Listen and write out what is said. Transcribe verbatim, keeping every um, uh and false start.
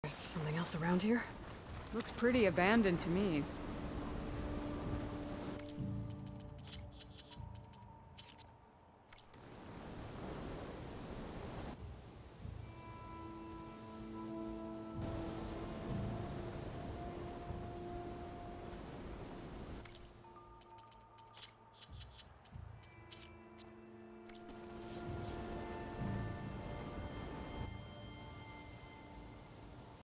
There's something else around here? Looks pretty abandoned to me.